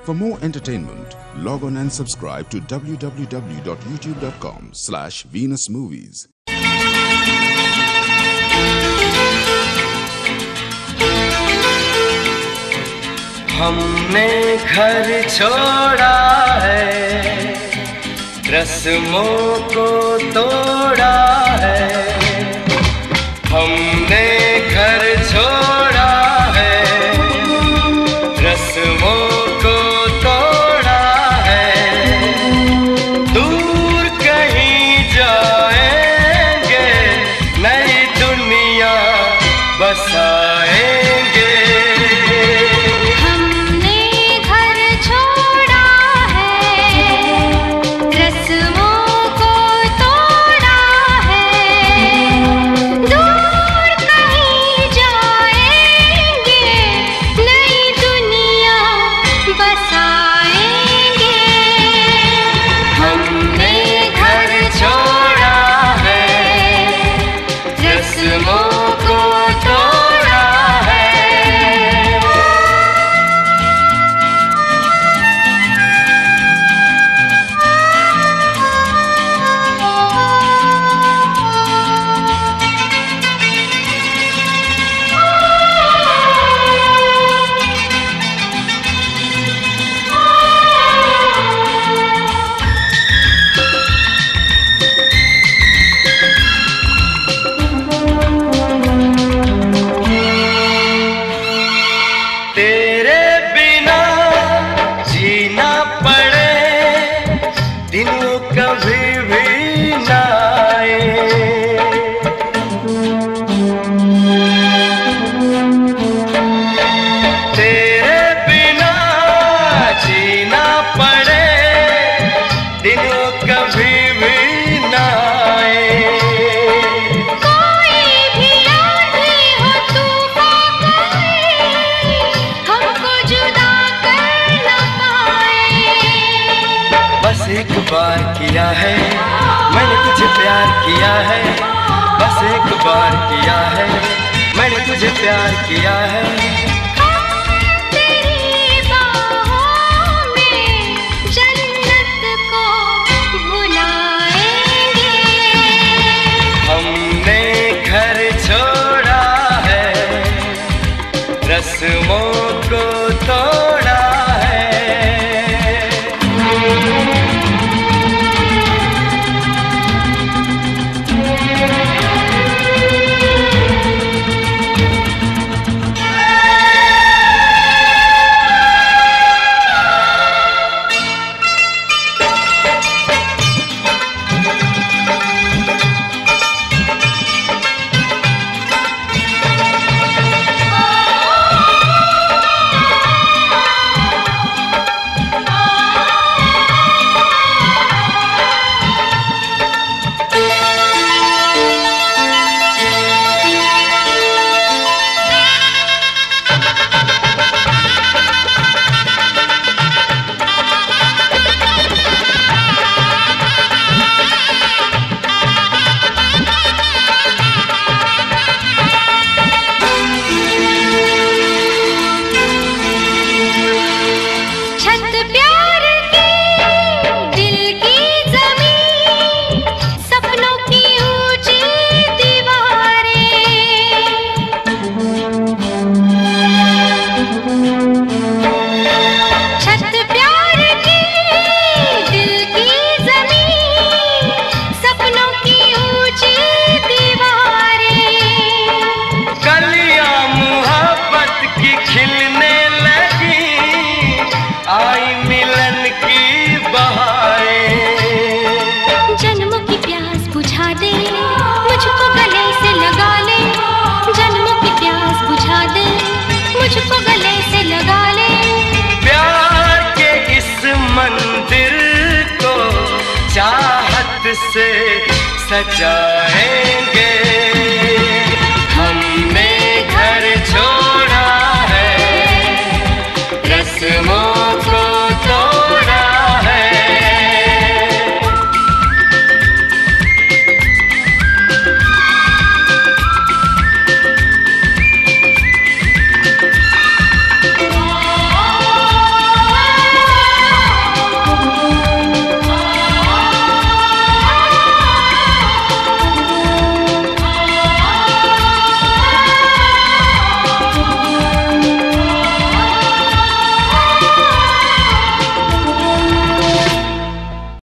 For more entertainment, log on and subscribe to www.youtube.com/venusmovies. हमने घर छोड़ा है, रस्मों को तोड़ा है। हमने घर छोड़ा है, रस्मों को तोड़ा है। दूर कहीं जाएंगे, नई दुनिया बसाएंगे। तेरे बिना जीना पड़े, दिन कभी भी ना आए। तेरे बिना जीना पड़े, दिन कभी भी ना आए। बस एक बार किया है मैंने तुझे प्यार किया है, बस एक बार किया है मैंने तुझे प्यार किया है। तेरी बाहों में जन्नत को बुलाएंगे। हमने घर छोड़ा है, रस्मों को तोड़ा है। चाहत से सजाएंगे।